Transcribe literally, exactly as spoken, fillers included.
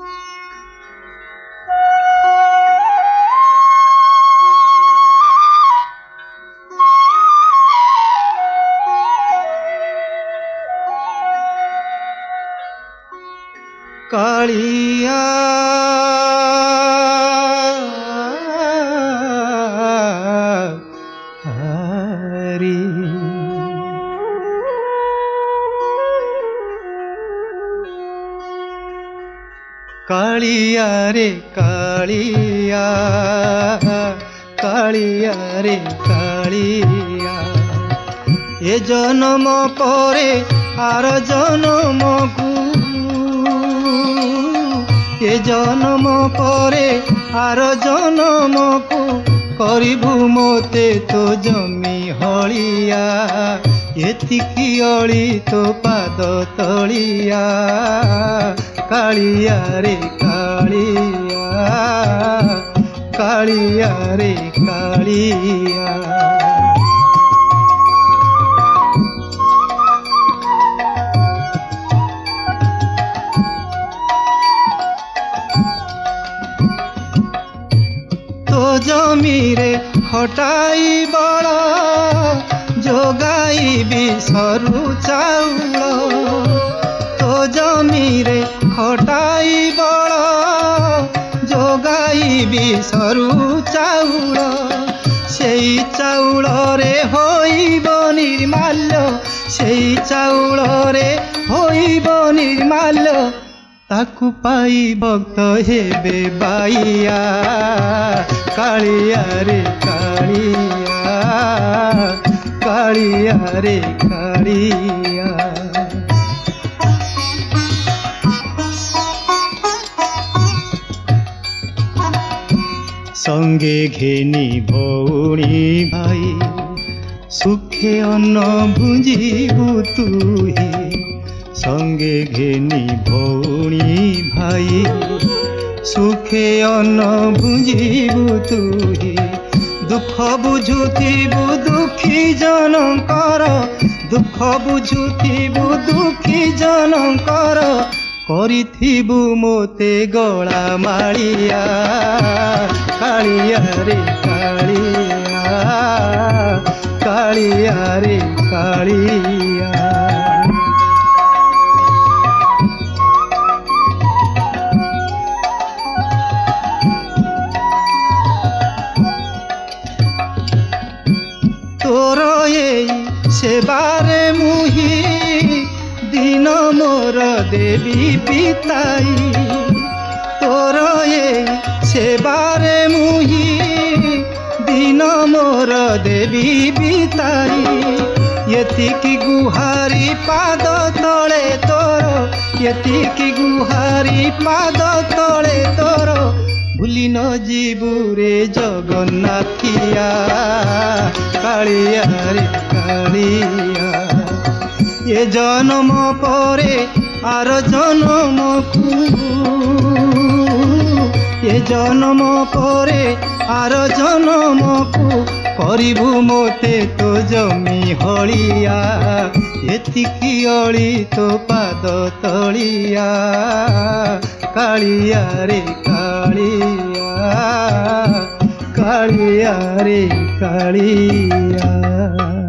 कालिया हरी कालिया रे कालिया कालिया रे कालिया ए जन्म परे आर जन्म को ए जन्म परे आर जन्म को करिबु मोते तो जमी हलिया एतिकी अली तो पाद तलिया कालिया रे कालिया कालिया रे कालिया तो जमीरे खटाई बड़ा जोगाई भी सरू चाउल तो जमीरे खटाई बड़ा जोगाई भी सरू चाउल सेई चाउल रे होइब निर्माल्य सेई चाउल रे होइब निर्माल्य ताकू पाई भक्त हेबे बाइया कालिया रे कालिया कालिया रे कालिया संगे घेनी भौणी भाई सुखे अन्न भुंजीबु तुही संगे घेनी भौणी भाई सुखे अन्न भुंजीबु तुही दुख बुझुथिबु दुखी जनकर दुख बुझुथिबु दुखी जनकर करिथिबु मोते गला मालिया कालिया रे कालिया कालिया रे कालिया तोर ये सेबारे मुही दिन मोर देवी पिताई तोर ये सेबारे मुही दिन मोर देवी पिताई यतिकी गुहारी पाद तले तोर यतिकी गुहारी पाद तले तोर भूली न जीबू रे जगन्नाथिया कालिया रे कालिया ये जन्म परे आर जन्म को ये जन्म परे आर जन्म को करिबु मोते तो जमी हलिया एतिकी अली तो पाद तलिया कालिया रे कालिया कालिया रे कालिया।